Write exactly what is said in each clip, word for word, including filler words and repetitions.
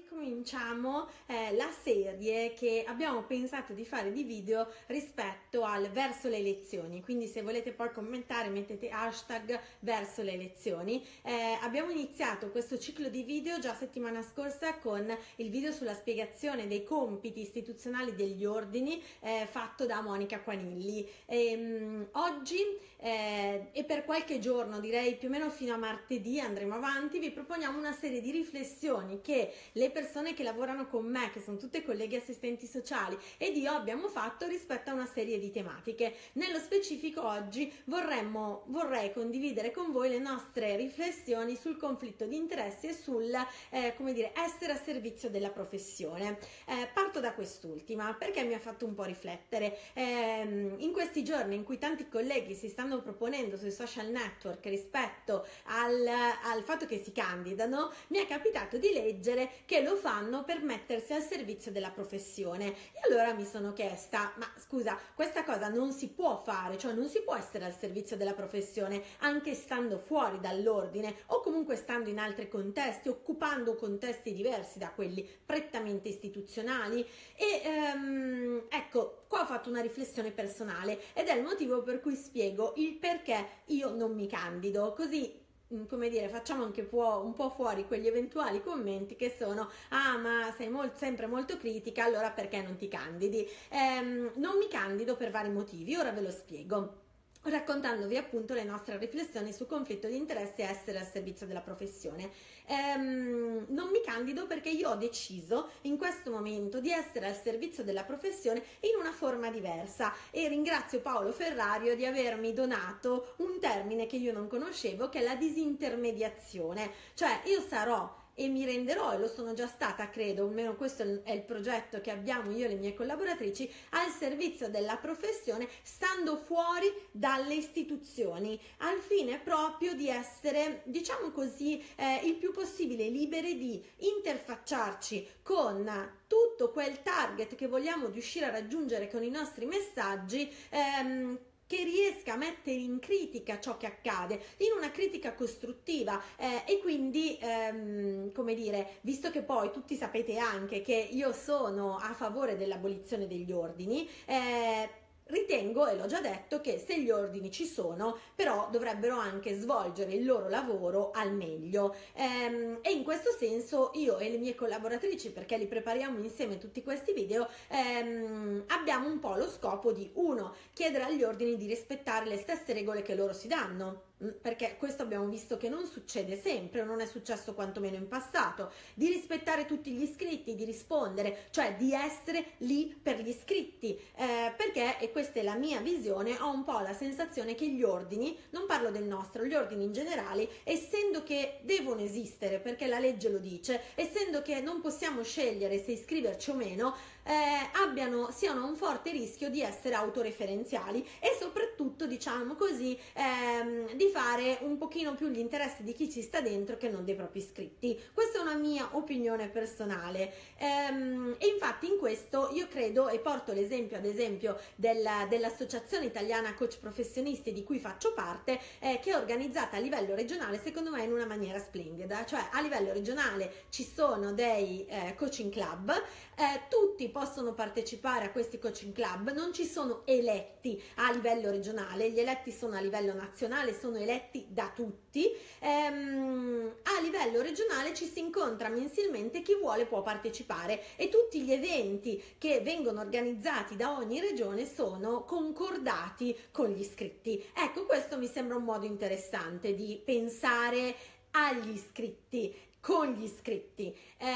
ricominciamo eh, la serie che abbiamo pensato di fare di video rispetto al verso le elezioni, quindi se volete poi commentare mettete hashtag verso le elezioni. Eh, abbiamo iniziato questo ciclo di video già settimana scorsa con il video sulla spiegazione dei compiti istituzionali degli ordini eh, fatto da Monica Quanilli. E, um, oggi eh, e per qualche giorno, direi più o meno fino a martedì, andremo avanti, vi proponiamo una serie di riflessioni che le persone che lavorano con me, che sono tutte colleghe assistenti sociali, ed io abbiamo fatto rispetto a una serie di tematiche. Nello specifico oggi vorremmo, vorrei condividere con voi le nostre riflessioni sul conflitto di interessi e sul eh, come dire, essere a servizio della professione. Eh, parto da quest'ultima perché mi ha fatto un po' riflettere. Eh, in questi giorni in cui tanti colleghi si stanno proponendo sui social network rispetto al, al fatto che si candidano, mi è capitato di leggere che lo fanno per mettersi al servizio della professione, e allora mi sono chiesta: ma scusa, questa cosa non si può fare, cioè non si può essere al servizio della professione anche stando fuori dall'ordine o comunque stando in altri contesti, occupando contesti diversi da quelli prettamente istituzionali? E ehm, ecco, qua ho fatto una riflessione personale ed è il motivo per cui spiego il perché io non mi candido, così come dire, facciamo anche un po' fuori quegli eventuali commenti che sono: ah, ma sei molto, sempre molto critica, allora perché non ti candidi? Ehm, non mi candido per vari motivi, ora ve lo spiego, raccontandovi appunto le nostre riflessioni sul conflitto di interessi e essere al servizio della professione. Ehm, non mi candido perché io ho deciso in questo momento di essere al servizio della professione in una forma diversa, e ringrazio Paolo Ferrario di avermi donato un termine che io non conoscevo, che è la disintermediazione. Cioè io sarò e mi renderò, e lo sono già stata, credo, almeno questo è il progetto che abbiamo io e le mie collaboratrici, al servizio della professione, stando fuori dalle istituzioni, al fine proprio di essere, diciamo così, eh, il più possibile liberi di interfacciarci con tutto quel target che vogliamo riuscire a raggiungere con i nostri messaggi, ehm, che riesca a mettere in critica ciò che accade, in una critica costruttiva, eh, e quindi, ehm, come dire, visto che poi tutti sapete anche che io sono a favore dell'abolizione degli ordini, eh, ritengo, e l'ho già detto, che se gli ordini ci sono, però dovrebbero anche svolgere il loro lavoro al meglio, ehm, e in questo senso io e le mie collaboratrici, perché li prepariamo insieme tutti questi video, ehm, abbiamo un po' lo scopo di, uno, chiedere agli ordini di rispettare le stesse regole che loro si danno, perché questo abbiamo visto che non succede sempre, o non è successo quantomeno in passato, di rispettare tutti gli iscritti, di rispondere, cioè di essere lì per gli iscritti, eh, perché, e questa è la mia visione, ho un po' la sensazione che gli ordini, non parlo del nostro, gli ordini in generale, essendo che devono esistere perché la legge lo dice, essendo che non possiamo scegliere se iscriverci o meno, eh, abbiano, siano un forte rischio di essere autoreferenziali e soprattutto, diciamo così, ehm, di fare un pochino più gli interessi di chi ci sta dentro che non dei propri iscritti. Questa è una mia opinione personale, ehm, e infatti in questo io credo, e porto l'esempio ad esempio della, dell'Associazione Italiana Coach Professionisti di cui faccio parte, eh, che è organizzata a livello regionale secondo me in una maniera splendida. Cioè a livello regionale ci sono dei eh, coaching club, eh, tutti possono partecipare a questi coaching club, non ci sono eletti a livello regionale, gli eletti sono a livello nazionale, sono eletti da tutti. Ehm, a livello regionale ci si incontra mensilmente, chi vuole può partecipare, e tutti gli eventi che vengono organizzati da ogni regione sono concordati con gli iscritti. Ecco, questo mi sembra un modo interessante di pensare agli iscritti, con gli iscritti.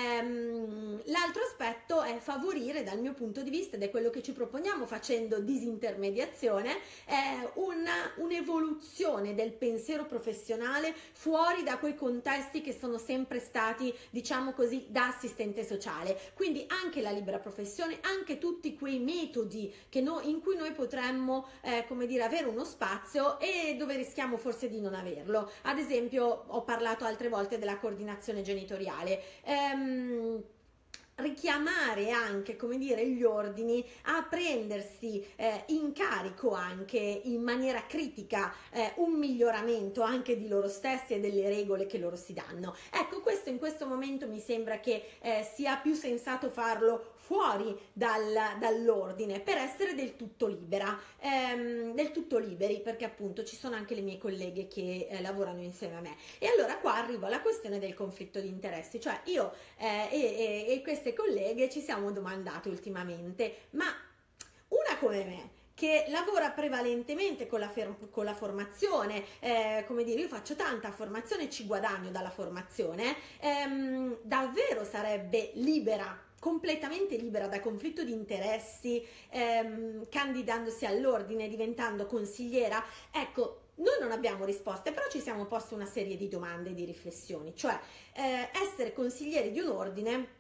Ehm, l'altro aspetto è favorire, dal mio punto di vista, ed è quello che ci proponiamo facendo disintermediazione, è una, un'evoluzione del pensiero professionale fuori da quei contesti che sono sempre stati, diciamo così, da assistente sociale. Quindi anche la libera professione, anche tutti quei metodi che no, in cui noi potremmo, eh, come dire, avere uno spazio e dove rischiamo forse di non averlo. Ad esempio, ho parlato altre volte della coordinazione genitoriale. Ehm, richiamare anche, come dire, gli ordini a prendersi eh, in carico anche in maniera critica eh, un miglioramento anche di loro stessi e delle regole che loro si danno. Ecco, questo in questo momento mi sembra che eh, sia più sensato farlo fuori dal, dall'ordine, per essere del tutto libera, ehm, del tutto liberi, perché appunto ci sono anche le mie colleghe che eh, lavorano insieme a me. E allora qua arrivo alla questione del conflitto di interessi, cioè io eh, e, e, e queste colleghe ci siamo domandate ultimamente, ma una come me, che lavora prevalentemente con la, con la formazione, eh, come dire, io faccio tanta formazione, ci guadagno dalla formazione, ehm, davvero sarebbe libera, completamente libera da conflitto di interessi, ehm, candidandosi all'ordine, diventando consigliera? Ecco, noi non abbiamo risposte, però ci siamo posti una serie di domande e di riflessioni, cioè eh, essere consiglieri di un ordine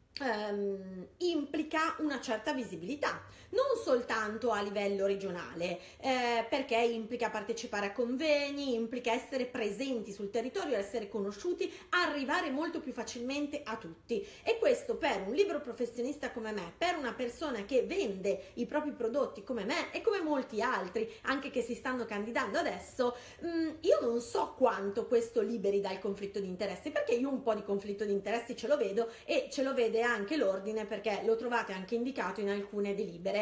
ehm, implica una certa visibilità, non soltanto a livello regionale, eh, perché implica partecipare a convegni, implica essere presenti sul territorio, essere conosciuti, arrivare molto più facilmente a tutti. E questo per un libero professionista come me, per una persona che vende i propri prodotti come me e come molti altri, anche che si stanno candidando adesso, mh, io non so quanto questo liberi dal conflitto di interessi, perché io un po' di conflitto di interessi ce lo vedo, e ce lo vede anche l'ordine, perché lo trovate anche indicato in alcune delibere.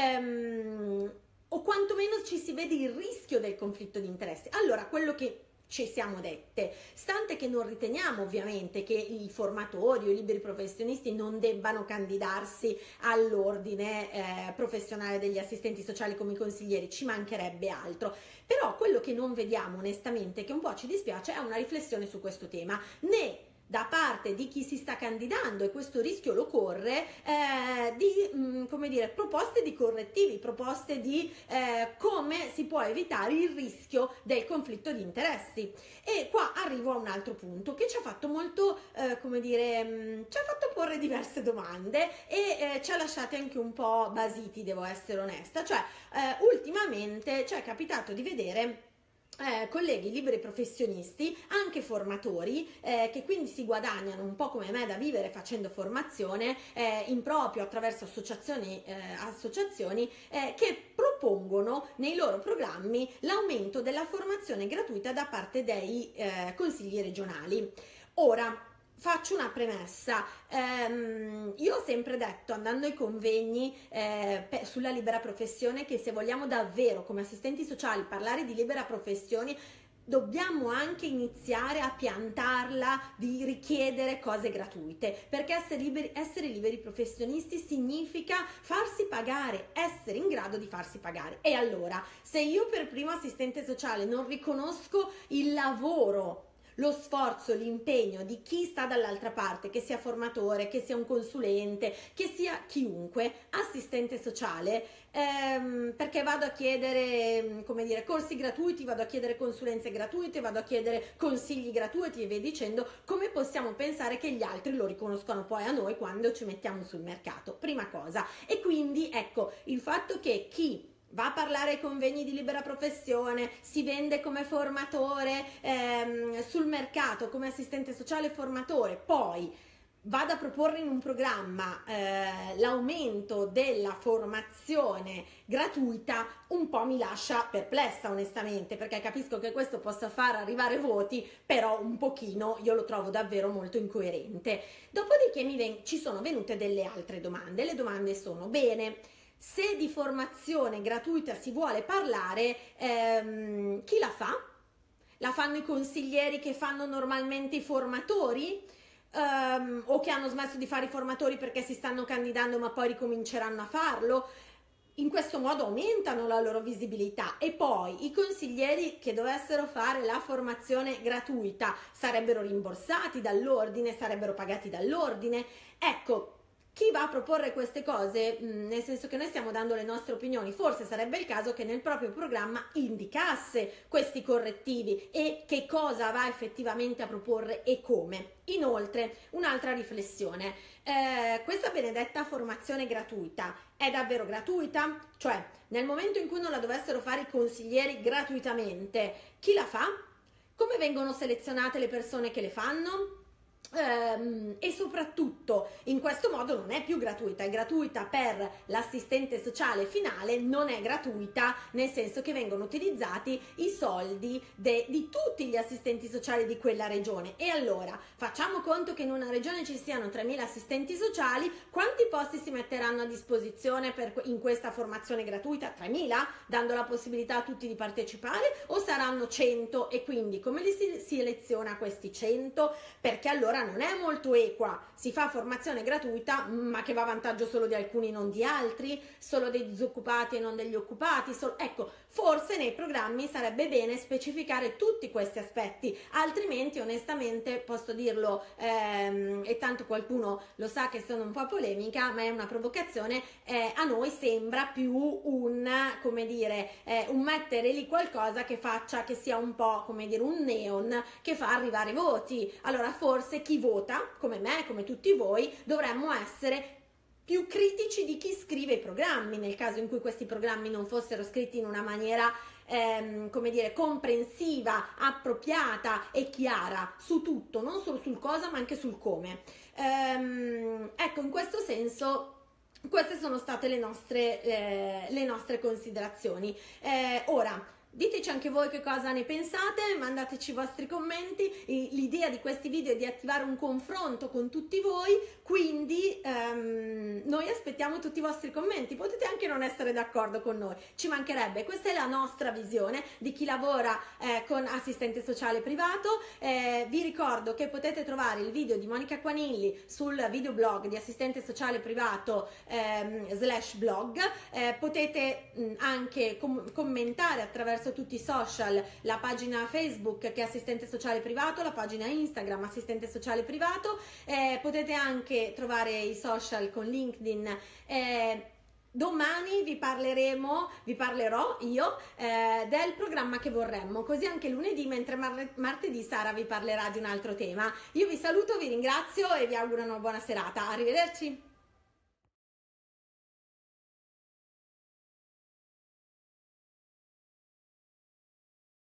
Ehm, o quantomeno ci si vede il rischio del conflitto di interessi. Allora, quello che ci siamo dette, stante che non riteniamo ovviamente che i formatori o i liberi professionisti non debbano candidarsi all'ordine eh, professionale degli assistenti sociali come i consiglieri, ci mancherebbe altro, però quello che non vediamo onestamente, che un po' ci dispiace, è una riflessione su questo tema, né da parte di chi si sta candidando, e questo rischio lo corre, eh, di mh, come dire, proposte di correttivi, proposte di eh, come si può evitare il rischio del conflitto di interessi. E qua arrivo a un altro punto che ci ha fatto molto, eh, come dire, mh, ci ha fatto porre diverse domande e eh, ci ha lasciati anche un po' basiti, devo essere onesta. Cioè, eh, ultimamente ci è capitato di vedere Eh, colleghi liberi professionisti, anche formatori, eh, che quindi si guadagnano un po' come me da vivere facendo formazione eh, in proprio attraverso associazioni, eh, associazioni eh, che propongono nei loro programmi l'aumento della formazione gratuita da parte dei eh, consigli regionali. Ora, faccio una premessa, ehm, io ho sempre detto, andando ai convegni eh, pe- sulla libera professione, che se vogliamo davvero come assistenti sociali parlare di libera professione, dobbiamo anche iniziare a piantarla di richiedere cose gratuite, perché essere liberi, essere liberi professionisti significa farsi pagare, essere in grado di farsi pagare. E allora, se io per primo assistente sociale non riconosco il lavoro, lo sforzo, l'impegno di chi sta dall'altra parte, che sia formatore, che sia un consulente, che sia chiunque, assistente sociale, ehm, perché vado a chiedere, come dire, corsi gratuiti, vado a chiedere consulenze gratuite, vado a chiedere consigli gratuiti e via dicendo, come possiamo pensare che gli altri lo riconoscano poi a noi quando ci mettiamo sul mercato? Prima cosa. E quindi, ecco, il fatto che chi va a parlare ai convegni di libera professione, si vende come formatore ehm, sul mercato, come assistente sociale formatore, poi vado a proporre in un programma eh, l'aumento della formazione gratuita, un po' mi lascia perplessa onestamente, perché capisco che questo possa far arrivare voti, però un pochino io lo trovo davvero molto incoerente. Dopodiché mi ven- ci sono venute delle altre domande. Le domande sono: bene, se di formazione gratuita si vuole parlare, ehm, chi la fa? La fanno i consiglieri che fanno normalmente i formatori? Um, o che hanno smesso di fare i formatori perché si stanno candidando ma poi ricominceranno a farlo? In questo modo aumentano la loro visibilità. E poi i consiglieri che dovessero fare la formazione gratuita sarebbero rimborsati dall'ordine, sarebbero pagati dall'ordine. Ecco, chi va a proporre queste cose, nel senso che noi stiamo dando le nostre opinioni, forse sarebbe il caso che nel proprio programma indicasse questi correttivi e che cosa va effettivamente a proporre e come. Inoltre, un'altra riflessione, eh, questa benedetta formazione gratuita è davvero gratuita? Cioè, nel momento in cui non la dovessero fare i consiglieri gratuitamente, chi la fa? Come vengono selezionate le persone che le fanno? Ehm, e soprattutto in questo modo non è più gratuita, è gratuita per l'assistente sociale finale, non è gratuita nel senso che vengono utilizzati i soldi de, di tutti gli assistenti sociali di quella regione. E allora facciamo conto che in una regione ci siano tremila assistenti sociali, quanti posti si metteranno a disposizione per, in questa formazione gratuita? tremila? Dando la possibilità a tutti di partecipare, o saranno cento? E quindi come li si seleziona questi cento? Perché allora non è molto equa, si fa formazione gratuita ma che va a vantaggio solo di alcuni, non di altri, solo dei disoccupati e non degli occupati, solo... ecco, forse nei programmi sarebbe bene specificare tutti questi aspetti, altrimenti onestamente posso dirlo, ehm, e tanto qualcuno lo sa che sono un po' polemica, ma è una provocazione, eh, a noi sembra più un, come dire, eh, un mettere lì qualcosa che faccia, che sia un po', come dire, un neon che fa arrivare voti. Allora forse chi vota, come me, come tutti voi, dovremmo essere più critici di chi scrive i programmi, nel caso in cui questi programmi non fossero scritti in una maniera, ehm, come dire, comprensiva, appropriata e chiara su tutto, non solo sul cosa ma anche sul come. Ehm, ecco, in questo senso queste sono state le nostre, eh, le nostre considerazioni. Eh, ora, diteci anche voi che cosa ne pensate, mandateci i vostri commenti. L'idea di questi video è di attivare un confronto con tutti voi, quindi ehm, noi aspettiamo tutti i vostri commenti. Potete anche non essere d'accordo con noi, ci mancherebbe. Questa è la nostra visione di chi lavora eh, con assistente sociale privato. Eh, vi ricordo che potete trovare il video di Monica Quanilli sul videoblog di assistente sociale privato ehm, slash blog. Eh, potete mh, anche com commentare attraverso tutti i social, la pagina Facebook che è assistente sociale privato, la pagina Instagram assistente sociale privato, eh, potete anche trovare i social con LinkedIn. eh, Domani vi parleremo, vi parlerò io eh, del programma che vorremmo, così anche lunedì, mentre mar martedì Sara vi parlerà di un altro tema. Io vi saluto, vi ringrazio e vi auguro una buona serata. Arrivederci.